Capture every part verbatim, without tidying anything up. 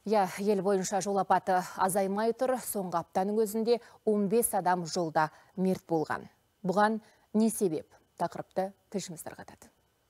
Я, ел бойынша жол апаты азаймай тұр, соңғы аптаның өзінде он бес адам жолда мерт болған. Бұған не себеп? Тақырыпты тілшіміз тарқатады.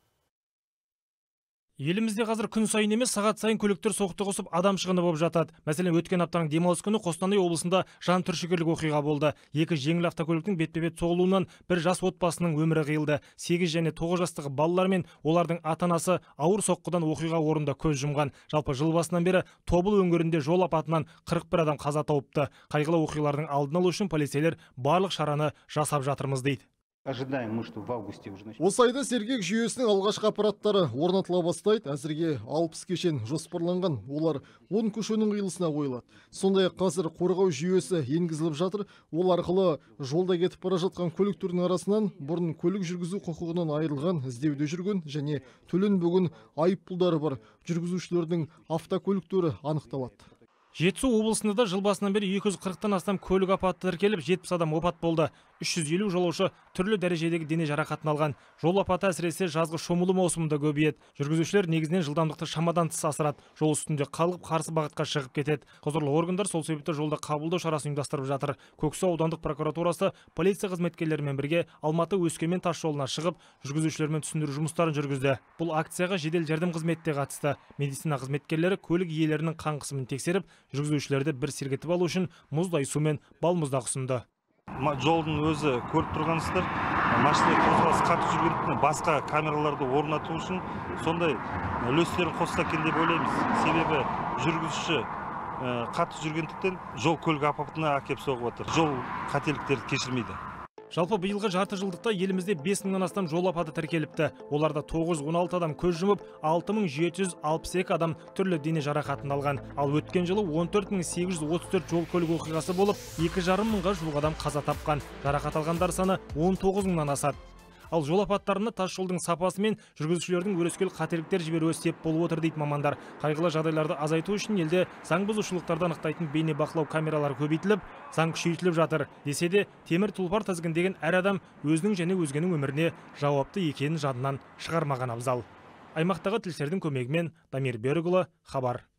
Елімізде қазір күн сайын емес, сағат сайын көліктер соқтығысып адам шығыны болып жатады. Мәселен, өткен аптаның демалыс күні Қостанай облысында жан түршігерлік оқиға болды. Екі жеңіл автокөліктің бетпе-бет соғылуынан бір жас отбасының өмірі қиылды. сегіз және тоғыз жастағы балалар мен олардың ата-анасы ауыр соққыдан оқиға орнында көз жұмған. Жалпы жыл басынан бері Тобыл өңірінде жол апатынан қырық бір адам қаза тауыпты. Қайғылы оқиғалардың алдын алу үшін полицейлер барлық шараны жасап жатырмыз дейді. Ожидаем мы, что в августе уже начнем. Осы айда сергек жүйесінің алғашқы аппараттары орнатыла бастайды. Әзірге алпыс кешен жоспарланған. Олар он көшенің қиылысына қойылады. Сондай-ақ қазір қорғау жүйесі енгізіліп жатыр. Ол арқылы жолда кетіп бара жатқан көліктердің арасынан бұрын көлік жүргізу құқығынан айырылған, іздеуде жүрген және төленбеген айыппұлдары бар жүргізушілердің автокөліктері анықталады. Жетісу облысында да жыл басынан бері екі жүз қырықтан астам көлік апаты тіркеліп, жетпіс адам опат болды. үш жүз елу жолаушы түрлі дәрежедегі дене жарақатын алған. Жол апаты әсіресе жазғы шомылу маусымында көбейеді. Жүргізушілер негізінен жылдамдықты шамадан тыс асырады. Жол үстінде қалып, қарсы бағытқа шығып кетеді. Құзырлы органдар сол себепті жолда қабылдау шарасын ұйымдастырып жатыр. Көксу аудандық прокуратурасы полиция қызметкерлерімен бірге Алматы Өскемен тас жолына шығып, жүргізушілермен түсіндіру жұмыстарын жүргізді. Бұл акцияға жедел жәрдем қызметі қатысты. Медицина қызметкерлері көлік иелерінің қан қысымын тексеріп, жүргізушілерді бір сергітіп алу үшін мұздай су мен балмұздақ ұсынды. Жолдың өзі көріп тұрғансыздар, машина қозғалысы қатты жүргендіктен басқа камераларды орнату үшін сондай үлестерін қосса екен деп ойлаймыз. Себебі жүргізуші қатты жүргендіктен жол көлік апатына әкеп соғып отыр. Жол қателіктерді кешірмейді. Жалпы биылғы жарты жылдықта елімізде бес мыңнан астам жол апаты тіркеліпті. Оларда тоғыз жүз он алты адам көз жұмып, алты мың жеті жүз алпыс екі адам түрлі дене жарақатын алған. Ал өткен жылы он төрт мың сегіз жүз отыз төрт жол көлік оқиғасы болып, екі жарым мыңға жуық адам қаза тапқан. Жарақат алғандар саны он тоғыз мыңнан асады. Ал жол апаттарына тас жолдың сапасы мен жүргізушілердің өрескел қателіктер жіберуі сеп болып отыр дейді мамандар. Қайғылы жағдайларды азайту үшін елде заң бұзушылықтарды анықтайтын бейне бақылау камералары көбейтіліп, заң күшейтіліп жатыр. Десе де, темір тұлпар тізгіндеген әр адам өзінің және өзгенің өміріне жауапты екенін жадынан шығармаған абзал. Аймақтағы тілшілердің көмегімен Дамир Берікұлы, хабар.